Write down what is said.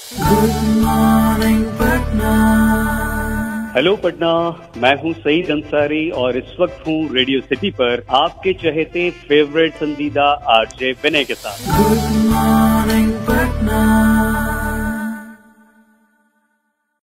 Good morning Patna. Hello Patna, मैं हूँ सईद अंसारी और इस वक्त हूँ रेडियो सिटी पर आपके चहेते फेवरेट संदीदा आरजे विनय के साथ। Good morning